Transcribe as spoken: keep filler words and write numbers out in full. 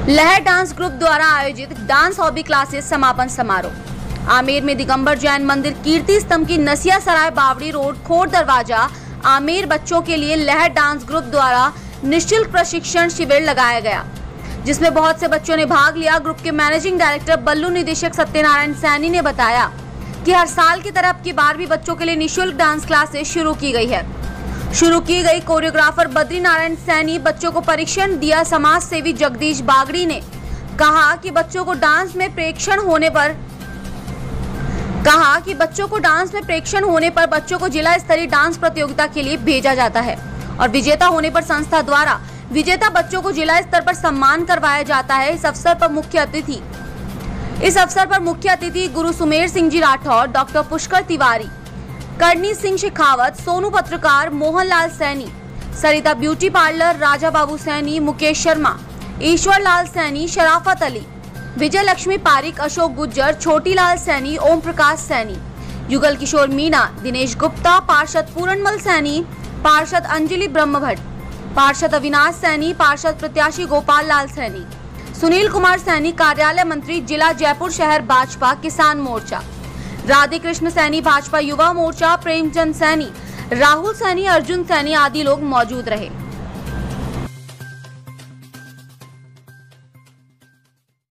लहर dance group द्वारा आयोजित डांस हॉबी क्लासेस समापन समारोह। आमेर में दिगंबर जैन मंदिर कीर्ति स्तंभ की नसिया सराय बावड़ी रोड खोर दरवाजा आमेर बच्चों के लिए लहर डांस ग्रुप द्वारा निःशुल्क प्रशिक्षण शिविर लगाया गया, जिसमें बहुत से बच्चों ने भाग लिया। ग्रुप के मैनेजिंग डायरेक्टर बल्लू निदेशक सत्यनारायण सैनी ने बताया कि हर साल की तरह अब की बार भी बच्चों के लिए निःशुल्क डांस क्लासेस शुरू की गई है। शुरू की गई कोरियोग्राफर बद्री नारायण सैनी बच्चों को प्रशिक्षण दिया। समाज सेवी जगदीश बागड़ी ने कहा कि बच्चों को डांस में प्रेक्षण होने पर कहा कि बच्चों को डांस में प्रेक्षण होने पर बच्चों को जिला स्तरीय डांस प्रतियोगिता के लिए भेजा जाता है और विजेता होने पर संस्था द्वारा विजेता बच्चों को जिला स्तर पर सम्मान करवाया जाता है। इस अवसर पर मुख्य अतिथि इस अवसर पर मुख्य अतिथि गुरु सुमेर सिंह जी राठौर, डॉक्टर पुष्कर तिवारी, करनी सिंह शेखावत, सोनू पत्रकार, मोहनलाल सैनी, सरिता ब्यूटी पार्लर, राजा बाबू सैनी, मुकेश शर्मा, ईश्वर लाल सैनी, शराफत अली, विजय लक्ष्मी पारिक, अशोक गुज्जर, छोटी लाल सैनी, ओम प्रकाश सैनी, युगल किशोर मीणा, दिनेश गुप्ता, पार्षद पूरणमल सैनी, पार्षद अंजलि ब्रह्मभट्ट, पार्षद अविनाश सैनी, पार्षद प्रत्याशी गोपाल लाल सैनी, सुनील कुमार सैनी, कार्यालय मंत्री, जिला जयपुर शहर भाजपा किसान मोर्चा, राधे कृष्ण सैनी, भाजपा युवा मोर्चा, प्रेमचंद सैनी, राहुल सैनी, अर्जुन सैनी आदि लोग मौजूद रहे।